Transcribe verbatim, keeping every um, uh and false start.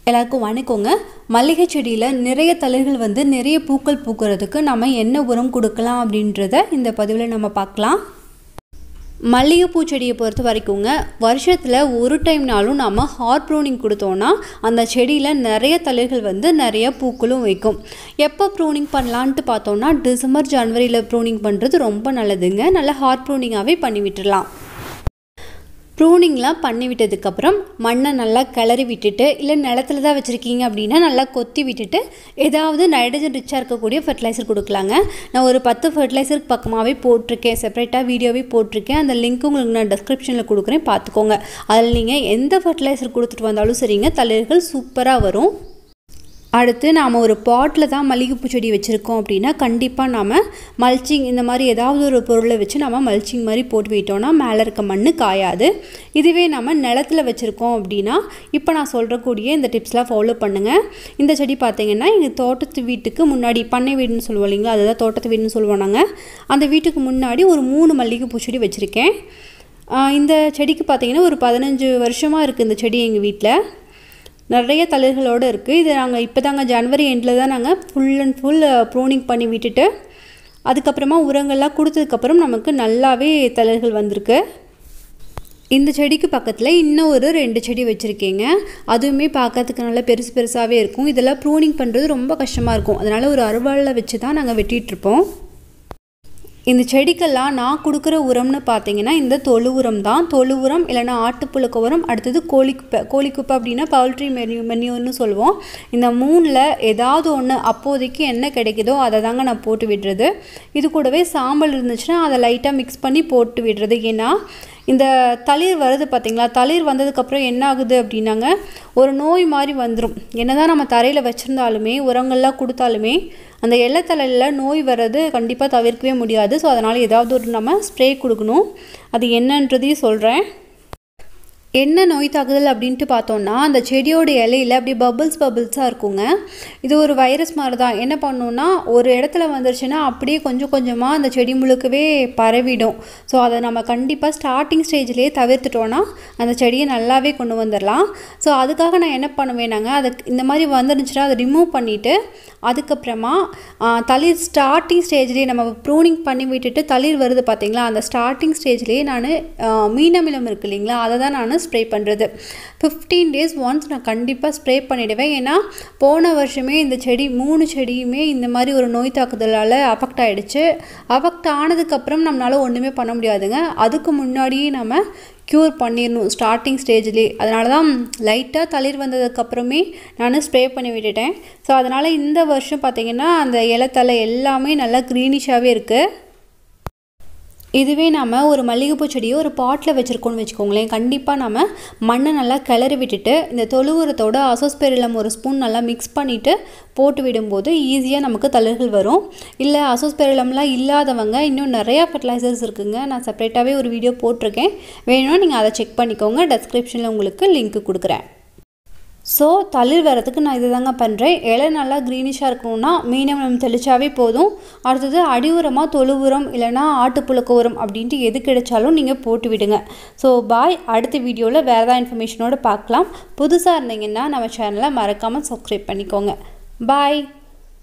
எல்லாருக்கும் வணக்கங்க. மல்லிகை செடியில் நிறைய தளிர்கள் வந்து நிறைய பூக்கள் பூக்கிறதுக்கு நம்ம என்ன உரம் கொடுக்கலாம் அப்படின்றத இந்த பதிவில் நம்ம பார்க்கலாம். மல்லிகைப்பூ செடியை பொறுத்த வரைக்குங்க, வருஷத்தில் ஒரு டைம்னாலும் நம்ம ஹார்ட் ப்ரூனிங் கொடுத்தோன்னா அந்த செடியில் நிறைய தளிர்கள் வந்து நிறைய பூக்களும் வைக்கும். எப்போ ப்ரூனிங் பண்ணலான்ட்டு பார்த்தோன்னா டிசம்பர் ஜனவரியில் ப்ரூனிங் பண்ணுறது ரொம்ப நல்லதுங்க. நல்லா ஹார்ட் ப்ரூனிங்காகவே பண்ணி விட்டுடலாம். ப்ரூனிங்லாம் பண்ணி விட்டதுக்கப்புறம் மண்ணை நல்லா கிளறி விட்டுட்டு, இல்லை நிலத்துல தான் வச்சுருக்கீங்க அப்படின்னா நல்லா கொத்தி விட்டுட்டு ஏதாவது நைட்ரஜன் ரிச்சாக இருக்கக்கூடிய ஃபர்டிலைசர் கொடுக்கலாங்க. நான் ஒரு பத்து ஃபர்டிலைசருக்கு பக்கமாகவே போட்டிருக்கேன், செப்பரேட்டாக வீடியோவே போட்டிருக்கேன். அந்த லிங்க் உங்களுக்கு நான் டிஸ்கிரிப்ஷனில் கொடுக்குறேன், பார்த்துக்கோங்க. அதில் நீங்கள் எந்த ஃபர்டிலைசர் கொடுத்துட்டு வந்தாலும் சரிங்க, தளிர்கள் சூப்பராக வரும். அடுத்து நாம் ஒரு பாட்டில் தான் மல்லிகைப்பூ செடி வச்சுருக்கோம் அப்படின்னா கண்டிப்பாக நாம் மல்ச்சிங் இந்த மாதிரி ஏதாவது ஒரு பொருளை வச்சு நம்ம மல்ச்சிங் மாதிரி போட்டு விட்டோம்னா மேலே இருக்க மண் காயாது. இதுவே நம்ம நிலத்தில் வச்சுருக்கோம் அப்படின்னா இப்போ நான் சொல்கிறக்கூடிய இந்த டிப்ஸ்லாம் ஃபாலோ பண்ணுங்கள். இந்த செடி பார்த்திங்கன்னா எங்கள் தோட்டத்து வீட்டுக்கு முன்னாடி, பண்ணை வீடுன்னு சொல்லுவோம் இல்லைங்களா, அதுதான் தோட்டத்து வீடுன்னு சொல்லுவோம் நாங்கள். அந்த வீட்டுக்கு முன்னாடி ஒரு மூணு மல்லிகைப்பூ செடி வச்சுருக்கேன். இந்த செடிக்கு பார்த்திங்கன்னா ஒரு பதினஞ்சு வருஷமாக இருக்குது இந்த செடி எங்கள் வீட்டில். நிறைய தளிர்களோடு இருக்குது. இது நாங்கள் இப்போ தாங்க ஜனவரி எண்டில் தான் நாங்கள் ஃபுல் அண்ட் ஃபுல் ப்ரூனிங் பண்ணி விட்டுட்டு அதுக்கப்புறமா உரங்கள்லாம் கொடுத்ததுக்கப்புறம் நமக்கு நல்லாவே தளிர்கள் வந்திருக்கு. இந்த செடிக்கு பக்கத்தில் இன்னும் ஒரு ரெண்டு செடி வச்சுருக்கேங்க. அதுவுமே பார்க்கறதுக்கு நல்லா பெருசு பெருசாகவே இருக்கும். இதெல்லாம் ப்ரூனிங் பண்ணுறது ரொம்ப கஷ்டமாக இருக்கும். அதனால் ஒரு அருவாளில் வச்சு தான் நாங்கள் வெட்டிகிட்ருப்போம். இந்த செடிக்கெல்லாம் நான் கொடுக்குற உரம்னு பார்த்தீங்கன்னா இந்த தொழு உரம் தான். தொழு உரம் இல்லைனா ஆட்டுப்புழுக்க உரம், அடுத்தது கோழிக்குப்பை. கோழிக்குப்பை அப்படின்னா பவுல்ட்ரி மெனியூ மெனியூன்னு சொல்லுவோம். இந்த மூணில் ஏதாவது ஒன்று அப்போதைக்கு என்ன கிடைக்குதோ அதை தாங்க நான் போட்டு விடுறது. இது கூடவே சாம்பல் இருந்துச்சுன்னா அதை லைட்டாக மிக்ஸ் பண்ணி போட்டு விடுறது. ஏன்னா இந்த தளிர் வருது பார்த்திங்களா, தளிர் வந்ததுக்கப்புறம் என்ன ஆகுது அப்படின்னாங்க ஒரு நோய் மாதிரி வந்துடும். என்ன தான் நம்ம தரையில் வச்சுருந்தாலுமே உரங்கள்லாம் கொடுத்தாலுமே அந்த எல்லைத்தலையில் நோய் வர்றது கண்டிப்பாக தவிர்க்கவே முடியாது. ஸோ அதனால் ஏதாவது ஒரு நம்ம ஸ்ப்ரே கொடுக்கணும். அது என்னன்றதையும் சொல்கிறேன். என்ன நோய் தாக்குதல் அப்படின்ட்டு பார்த்தோன்னா அந்த செடியோட இலையில் அப்படியே பபிள்ஸ் பபிள்ஸாக இருக்குங்க. இது ஒரு வைரஸ் மாதிரி தான். என்ன பண்ணணுன்னா ஒரு இடத்துல வந்துருச்சுன்னா அப்படியே கொஞ்சம் கொஞ்சமாக அந்த செடி முழுக்கவே பரவிடும். ஸோ அதை நம்ம கண்டிப்பாக ஸ்டார்டிங் ஸ்டேஜ்லேயே தவிர்த்துட்டோன்னா அந்த செடியை நல்லாவே கொண்டு வந்துடலாம். ஸோ அதுக்காக நான் என்ன பண்ணுவேனாங்க, அதுக்கு இந்த மாதிரி வந்துருந்துச்சுன்னா அதை ரிமூவ் பண்ணிவிட்டு அதுக்கப்புறமா தளிர் ஸ்டார்டிங் ஸ்டேஜ்லேயே நம்ம ப்ரூனிங் பண்ணி விட்டுட்டு தளிர் வருது பார்த்திங்களா, அந்த ஸ்டார்டிங் ஸ்டேஜ்லேயே நான் மீனமிலம் இருக்குது இல்லைங்களா, அதை தான் நான் ஸ்ப்ரே பண்ணுறது. ஃபிஃப்டீன் டேஸ் ஒன்ஸ் நான் கண்டிப்பாக ஸ்ப்ரே பண்ணிவிடுவேன். ஏன்னா போன வருஷமே இந்த செடி மூணு செடியுமே இந்த மாதிரி ஒரு நோய் தாக்குதலால் அஃபெக்ட் ஆகிடுச்சு. அஃபெக்ட் ஆனதுக்கப்புறம் நம்மளால் ஒன்றுமே பண்ண முடியாதுங்க. அதுக்கு முன்னாடியே நம்ம க்யூர் பண்ணிடணும் ஸ்டார்டிங் ஸ்டேஜ்லேயே. அதனால தான் லைட்டாக தளிர் வந்ததுக்கப்புறமே நான் ஸ்ப்ரே பண்ணி விட்டுட்டேன். ஸோ அதனால் இந்த வருஷம் பார்த்திங்கன்னா அந்த இலைத்தலை எல்லாமே நல்லா க்ரீனிஷாகவே இருக்குது. இதுவே நம்ம ஒரு மல்லிகைப்பூ செடியை ஒரு பாட்டில் வச்சுருக்கோன்னு வச்சுக்கோங்களேன், கண்டிப்பாக நம்ம மண்ணை நல்லா கிளறி விட்டுட்டு இந்த தொழு உரத்தோட அசோஸ்பெரிலம் ஒரு ஸ்பூன் நல்லா மிக்ஸ் பண்ணிவிட்டு போட்டு விடும்போது ஈஸியாக நமக்கு தளிர்கள் வரும். இல்லை அசோஸ்பெரிலம்லாம் இல்லாதவங்க இன்னும் நிறையா ஃபர்டிலைசர்ஸ் இருக்குதுங்க. நான் செப்பரேட்டாகவே ஒரு வீடியோ போட்டிருக்கேன், வேணும்னா நீங்கள் அதை செக் பண்ணிக்கோங்க. டிஸ்கிரிப்ஷனில் உங்களுக்கு லிங்க் கொடுக்குறேன். ஸோ தளிர் வரத்துக்கு நான் இது தாங்க பண்ணுறேன். இலை நல்லா க்ரீனிஷாக இருக்கணும்னா மீனமிலம் தெளிச்சாவே போதும். அடுத்தது அடி உரமாக தொழு உரம் இல்லைனா ஆட்டுப்புழுக்க உரம் அப்படின்ட்டு எது கிடைச்சாலும் நீங்கள் போட்டு விடுங்க. So bye. அடுத்த வீடியோவில் வேறு ஏதாவது இன்ஃபர்மேஷனோடு பார்க்கலாம். புதுசாக இருந்தீங்கன்னா நம்ம சேனலை மறக்காமல் சப்ஸ்கிரைப் பண்ணிக்கோங்க. பாய்.